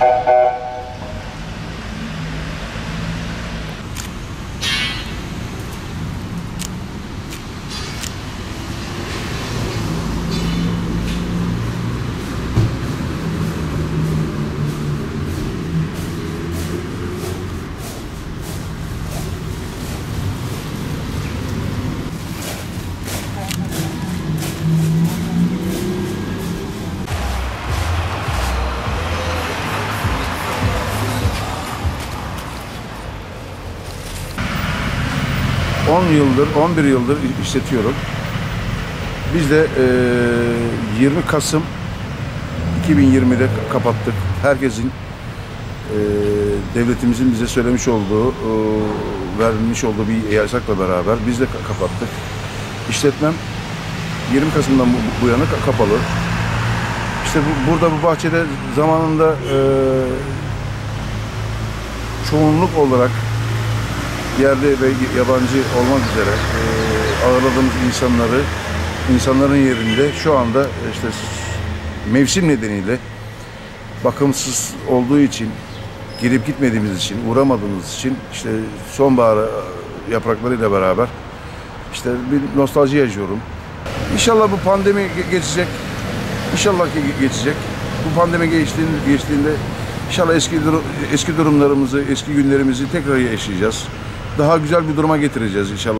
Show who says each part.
Speaker 1: ...11 yıldır işletiyorum. Biz de 20 Kasım 2020'de kapattık. Herkesin, devletimizin bize söylemiş olduğu, vermiş olduğu bir yasakla beraber biz de kapattık. İşletmem 20 Kasım'dan bu yana kapalı. İşte burada bu bahçede zamanında çoğunluk olarak yerli ve yabancı olmak üzere ağırladığımız insanların yerinde şu anda işte mevsim nedeniyle bakımsız olduğu için, gelip gitmediğimiz için, uğramadığımız için işte sonbahar yapraklarıyla beraber işte bir nostalji yaşıyorum. İnşallah bu pandemi geçecek. İnşallah geçecek. Bu pandemi geçtiğinde inşallah eski durumlarımızı, eski günlerimizi tekrar yaşayacağız. Daha güzel bir duruma getireceğiz inşallah.